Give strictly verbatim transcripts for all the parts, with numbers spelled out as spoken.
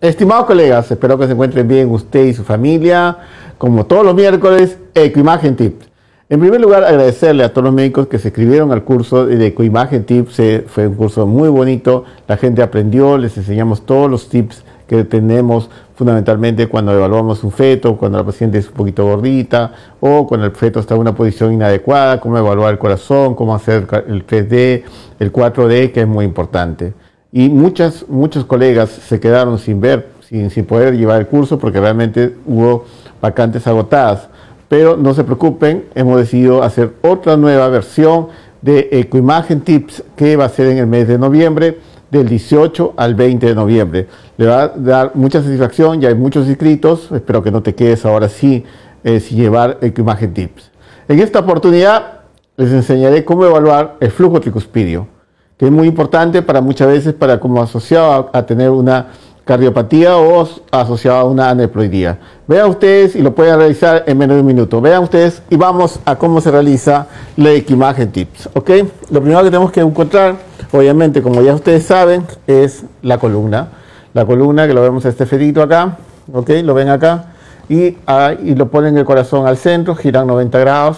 Estimados colegas, espero que se encuentren bien usted y su familia. Como todos los miércoles, Ecoimagen Tips. En primer lugar, agradecerle a todos los médicos que se inscribieron al curso de Ecoimagen Tips. Eh, fue un curso muy bonito, la gente aprendió, les enseñamos todos los tips que tenemos fundamentalmente cuando evaluamos un feto, cuando la paciente es un poquito gordita o cuando el feto está en una posición inadecuada, cómo evaluar el corazón, cómo hacer el tres D, el cuatro D, que es muy importante. Y muchas, muchos colegas se quedaron sin ver, sin, sin poder llevar el curso porque realmente hubo vacantes agotadas. Pero no se preocupen, hemos decidido hacer otra nueva versión de Ecoimagen Tips que va a ser en el mes de noviembre, del dieciocho al veinte de noviembre. Le va a dar mucha satisfacción, ya hay muchos inscritos, espero que no te quedes ahora sí eh, sin llevar Ecoimagen Tips. En esta oportunidad les enseñaré cómo evaluar el flujo tricuspidio, que es muy importante para muchas veces para como asociado a, a tener una cardiopatía o asociado a una aneuploidía. Vean ustedes y lo pueden realizar en menos de un minuto. Vean ustedes y vamos a cómo se realiza la Ecoimagen Tips. ¿Ok? Lo primero que tenemos que encontrar, obviamente, como ya ustedes saben, es la columna. La columna que lo vemos este fetito acá, ¿ok? Lo ven acá y, ah, y lo ponen el corazón al centro, giran noventa grados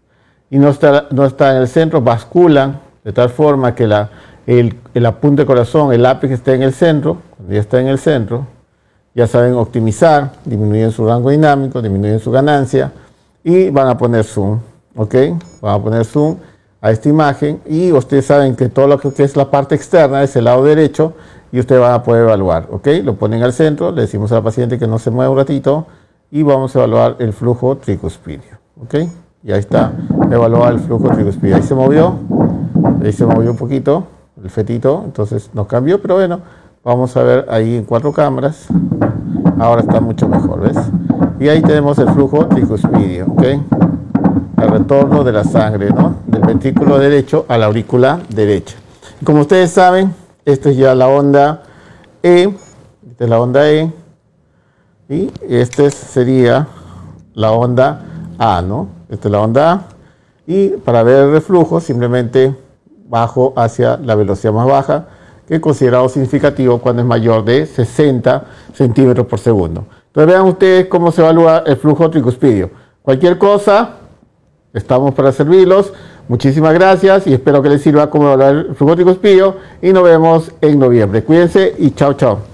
y no está, no está en el centro, basculan de tal forma que la, el, el apunte del corazón, el ápice esté en el centro. Cuando ya está en el centro, ya saben optimizar, disminuyen su rango dinámico, disminuyen su ganancia y van a poner zoom, ¿ok? Van a poner zoom a esta imagen y ustedes saben que todo lo que es la parte externa es el lado derecho y ustedes van a poder evaluar, ¿ok? Lo ponen al centro, le decimos a la paciente que no se mueva un ratito y vamos a evaluar el flujo tricuspidio, ¿ok? Y ahí está, evaluar el flujo tricuspidio. Ahí se movió, ahí se movió un poquito el fetito, entonces nos cambió, pero bueno, vamos a ver ahí en cuatro cámaras. Ahora está mucho mejor, ¿ves? Y ahí tenemos el flujo tricuspidio, ¿ok? El retorno de la sangre, ¿no? Del ventrículo derecho a la aurícula derecha. Y como ustedes saben, esta es ya la onda E, esta es la onda E, y esta sería la onda A, ¿no? Esta es la onda A, y para ver el reflujo simplemente bajo hacia la velocidad más baja, que es considerado significativo cuando es mayor de sesenta centímetros por segundo. Entonces vean ustedes cómo se evalúa el flujo tricuspidio. Cualquier cosa, estamos para servirlos. Muchísimas gracias y espero que les sirva cómo evaluar el flujo tricuspidio y nos vemos en noviembre. Cuídense y chao, chao.